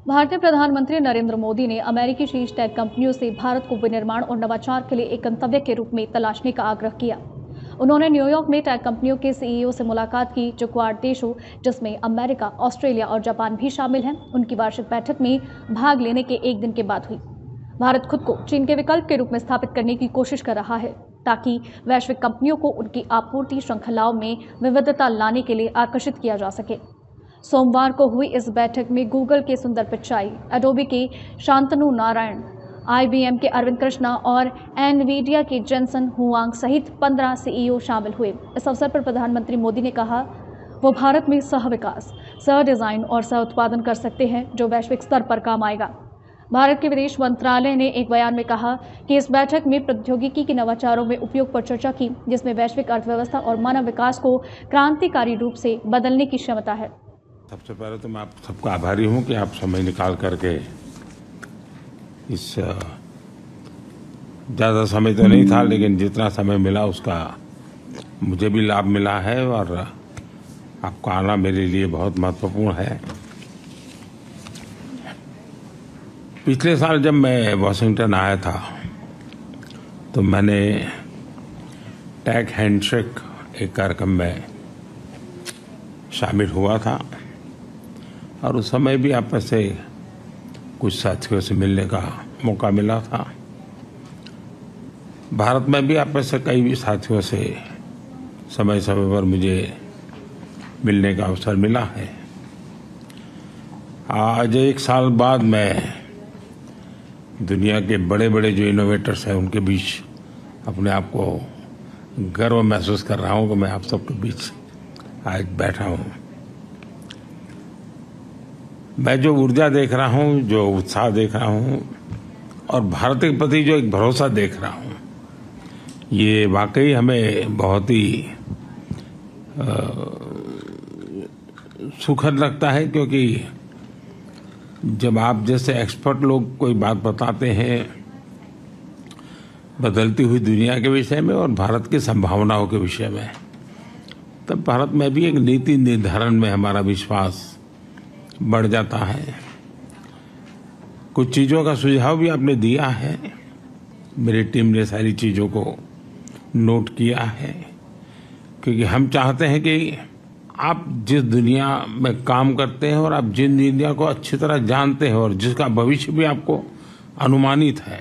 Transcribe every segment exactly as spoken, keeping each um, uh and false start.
भारतीय प्रधानमंत्री नरेंद्र मोदी ने अमेरिकी शीर्ष टेक कंपनियों से भारत को विनिर्माण और नवाचार के लिए एक गंतव्य के रूप में तलाशने का आग्रह किया। उन्होंने न्यूयॉर्क में टेक कंपनियों के सीईओ से मुलाकात की, जो क्वाड देशों जिसमें अमेरिका, ऑस्ट्रेलिया और जापान भी शामिल हैं, उनकी वार्षिक बैठक में भाग लेने के एक दिन के बाद हुई। भारत खुद को चीन के विकल्प के रूप में स्थापित करने की कोशिश कर रहा है, ताकि वैश्विक कंपनियों को उनकी आपूर्ति श्रृंखलाओं में विविधता लाने के लिए आकर्षिट किया जा सके। सोमवार को हुई इस बैठक में गूगल के सुंदर पिचाई, एडोबी के शांतनु नारायण, आईबीएम के अरविंद कृष्णा और एनवीडिया के जेनसन हुआंग सहित पंद्रह सीईओ शामिल हुए। इस अवसर पर प्रधानमंत्री मोदी ने कहा, वो भारत में सह विकास, सह डिजाइन और सह उत्पादन कर सकते हैं, जो वैश्विक स्तर पर काम आएगा। भारत के विदेश मंत्रालय ने एक बयान में कहा कि इस बैठक में प्रौद्योगिकी के नवाचारों में उपयोग पर चर्चा की, जिसमें वैश्विक अर्थव्यवस्था और मानव विकास को क्रांतिकारी रूप से बदलने की क्षमता है। सबसे पहले तो मैं आप सबका आभारी हूं कि आप समय निकाल करके इस ज़्यादा समय तो नहीं था, लेकिन जितना समय मिला उसका मुझे भी लाभ मिला है और आपका आना मेरे लिए बहुत महत्वपूर्ण है। पिछले साल जब मैं वॉशिंगटन आया था तो मैंने टेक हैंडशेक एक कार्यक्रम में शामिल हुआ था और उस समय भी आप में से कुछ साथियों से मिलने का मौका मिला था। भारत में भी आप में से कई साथियों से समय समय पर मुझे मिलने का अवसर मिला है। आज एक साल बाद मैं दुनिया के बड़े बड़े जो इनोवेटर्स हैं उनके बीच अपने आप को गर्व महसूस कर रहा हूँ कि मैं आप सबके बीच आज बैठा हूँ। मैं जो ऊर्जा देख रहा हूँ, जो उत्साह देख रहा हूँ और भारत के प्रति जो एक भरोसा देख रहा हूँ, ये वाकई हमें बहुत ही सुखद लगता है, क्योंकि जब आप जैसे एक्सपर्ट लोग कोई बात बताते हैं बदलती हुई दुनिया के विषय में और भारत की संभावनाओं के विषय में, तब भारत में भी एक नीति निर्धारण में हमारा विश्वास बढ़ जाता है। कुछ चीज़ों का सुझाव भी आपने दिया है, मेरी टीम ने सारी चीज़ों को नोट किया है, क्योंकि हम चाहते हैं कि आप जिस दुनिया में काम करते हैं और आप जिन दुनिया को अच्छी तरह जानते हैं और जिसका भविष्य भी आपको अनुमानित है,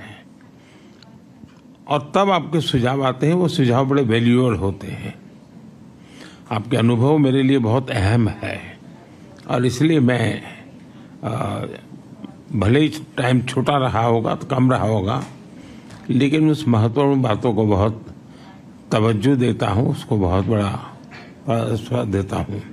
और तब आपके सुझाव आते हैं, वो सुझाव बड़े वैल्यूएबल होते हैं। आपके अनुभव मेरे लिए बहुत अहम है और इसलिए मैं आ, भले ही टाइम छोटा रहा होगा तो कम रहा होगा, लेकिन उस महत्वपूर्ण बातों को बहुत तवज्जो देता हूँ, उसको बहुत बड़ा देता हूँ।